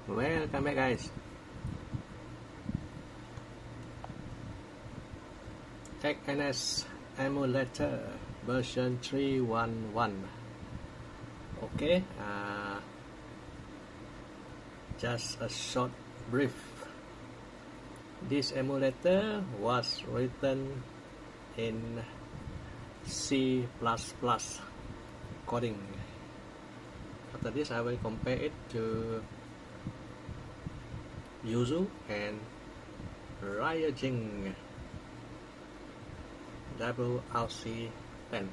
Welcome back, guys. XNS emulator version 3.11. Okay, just a short brief. This emulator was written in C++ coding. After this, I will compare it to Yuzu and Ryujing WRC10.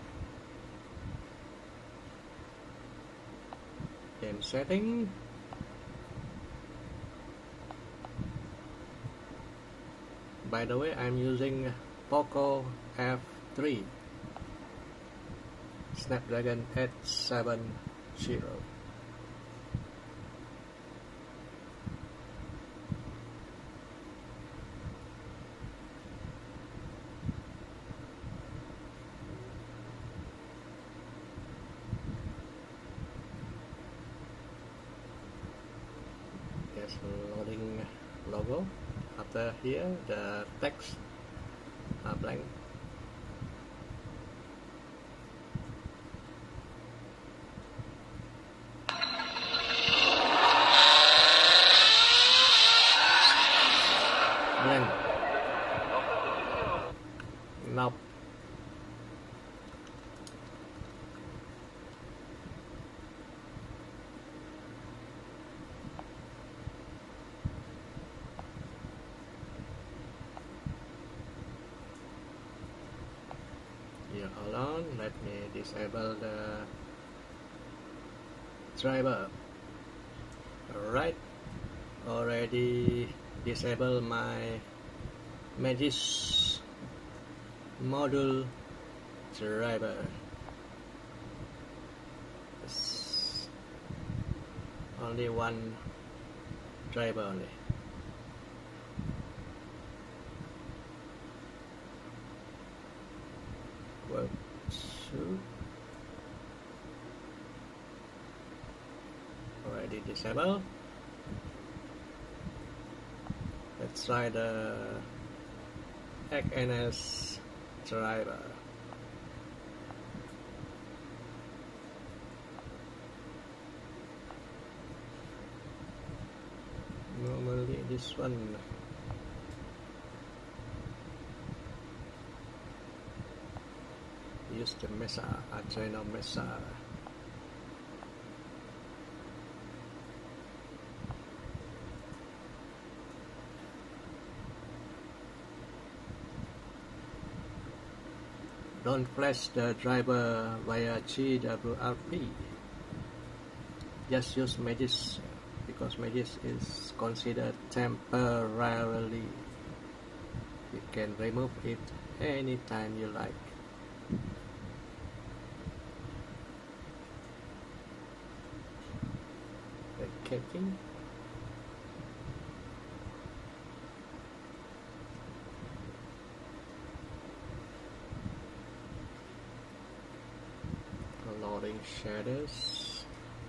Game setting. By the way, I'm using Poco F3 Snapdragon 870. Yes, loading logo. After here, the text are blank. Blank. Nope. Here, hold on, let me disable the driver. Alright, already disable my Magis module driver. It's only one driver only. Well, two. Already disabled. Let's try the XNS driver. Normally this one. Use the Mesa, Adreno Mesa. Don't flash the driver via GWRP. Just use Magis because Magis is considered temporarily. You can remove it anytime you like. Catching. Loading shadows.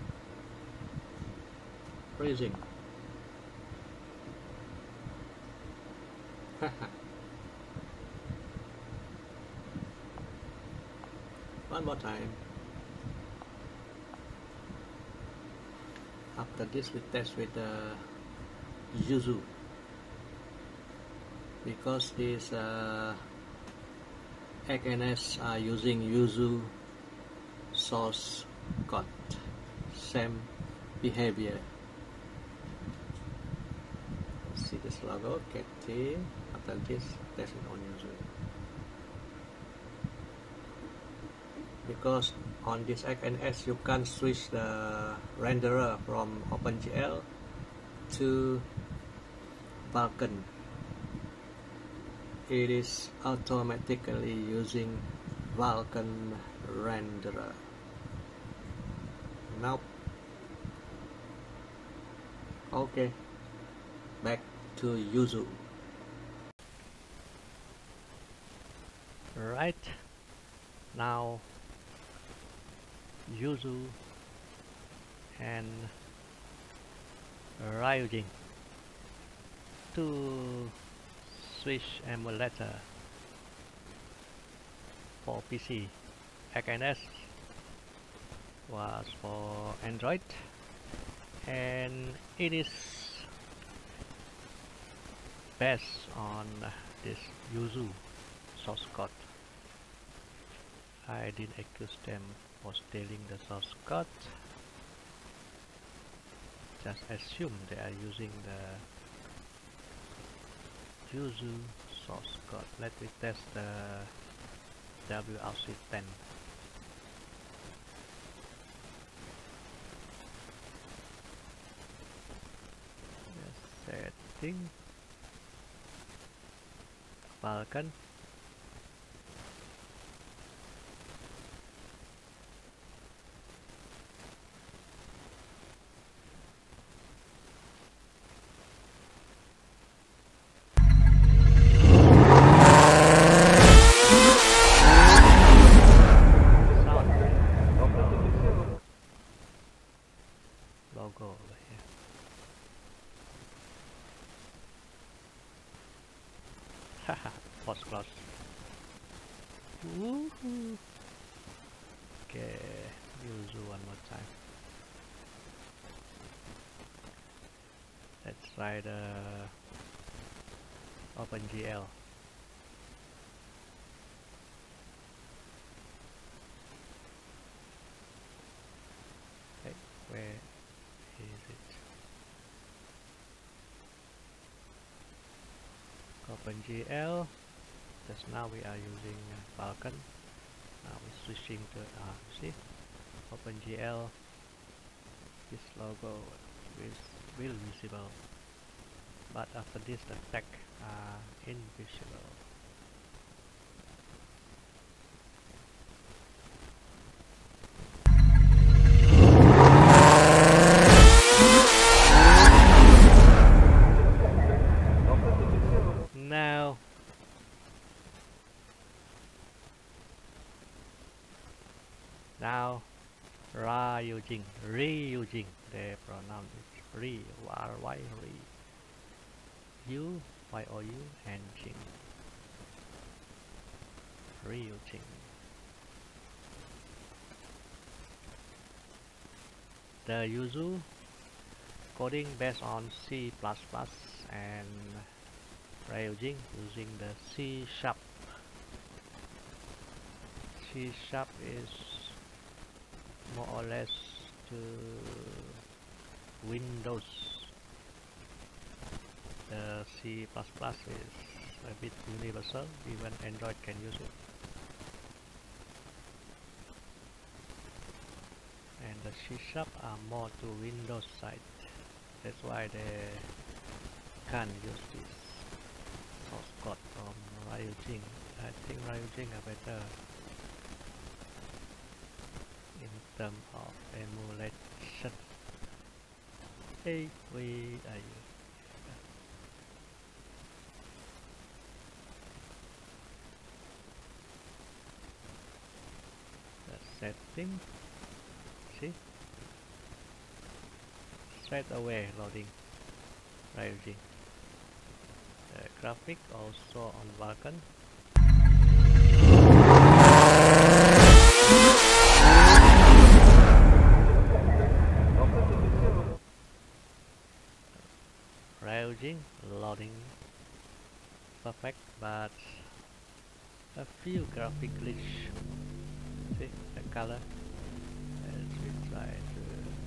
Freezing. One more time. After this, we test with Yuzu, because these XNS are using Yuzu source code, same behavior. See this logo, KT. After this, test it on Yuzu. Because on this XNS you can switch the renderer from OpenGL to Vulkan. It is automatically using Vulkan renderer. Now, okay, back to Yuzu. Right now, Yuzu and Ryujin to Switch emulator for PC. XNS was for Android, and it is based on this Yuzu source code. I didn't accuse them for stealing the source code. Just assume they are using the Yuzu source code. Let me test the WRC10. Setting Falcon. Logo over here. Haha, was close. Woohoo! Okay, use one more time. Let's try the OpenGL. Okay, where is it? OpenGL. Just now we are using Falcon. Now we're switching to see OpenGL. This logo will visible, but after this the tag are invisible. Now Ryujin, they pronounce it Ry, R-Y, U, Y-O-U, and Jing. Ryujin. The Yuzu coding based on C++ and Ryujin using the C#. C# is more or less to Windows. The C++ is a bit universal, even Android can use it. And the C# are more to Windows side. That's why they can't use this source code from Ryujin. I think Ryujin are better in terms of emulation. Hey, we are you? The setting, see, straight away loading Ryujin. The graphic also on Vulkan. Ryujin loading perfect, but a few graphic glitch. See the color. Let's try to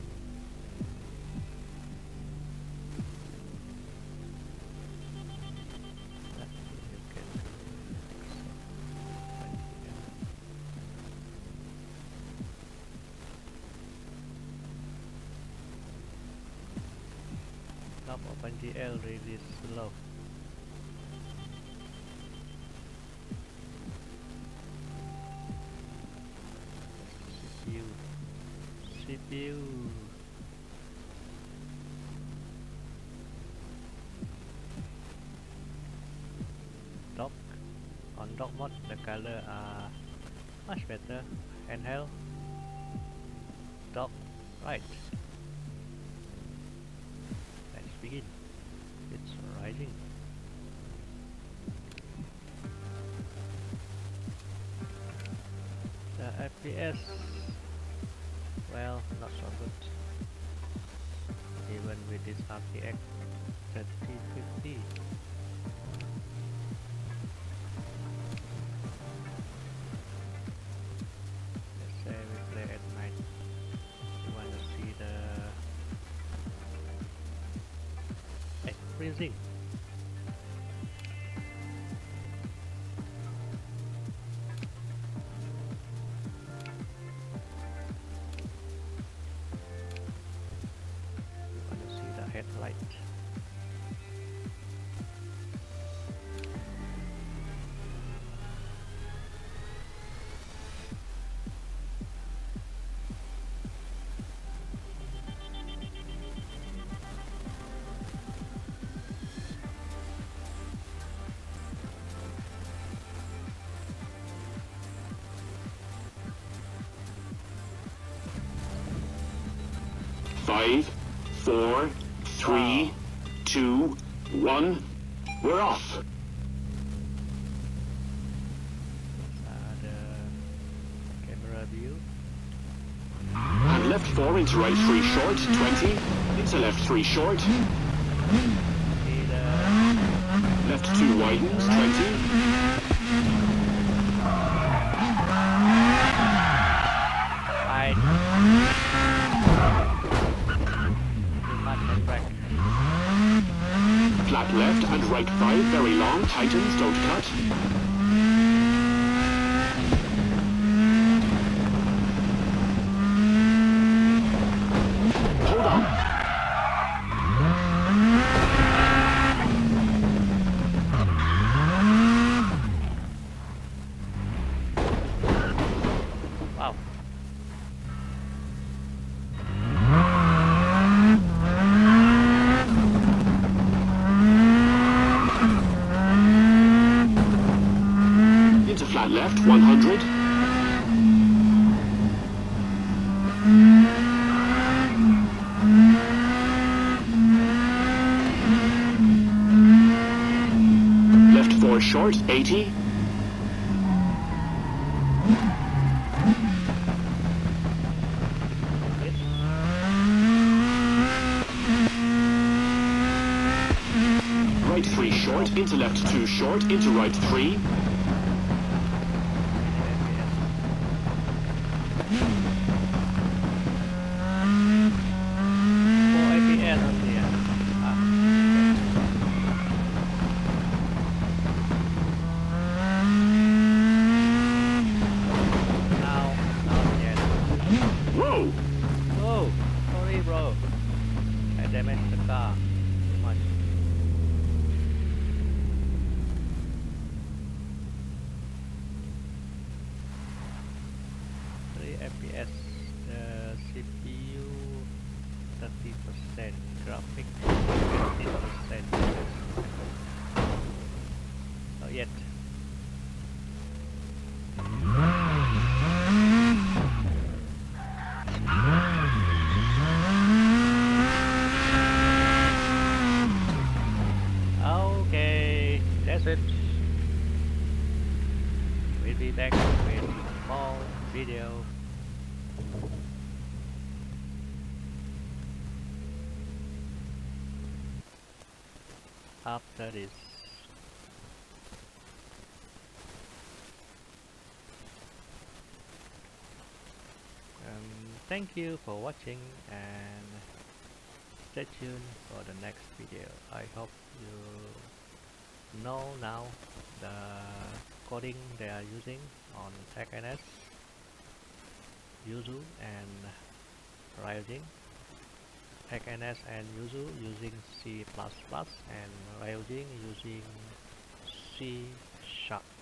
OpenGL really slow. CPU. Dock. On dock mode, the color are much better. Handheld. Dock right. FPS, well, not so good. Even with this RTX 3050. Let's say we play at night. You want to see the freezing. Headlight. Five, 4, 3, 2, 1. We're off. The camera view. And left 4 into right 3 short, 20. Into left 3 short. Left 2 widens, 20. Flat left and right 5, very long, tightens, don't cut. Hold on. Wow. Flat left, 100. Left 4 short, 80. Right 3 short, into left 2 short, into right 3. Whoa! Sorry bro. I damaged the car too much. 3 FPS, CPU 30%, graphic 15%. Not yet. Okay, that's it. We'll be back with more video. After this. Thank you for watching and stay tuned for the next video. I hope you know now the coding they are using on TechNS, Yuzu and Ryujing. TechNS and Yuzu using C++ and Ryujing using C#.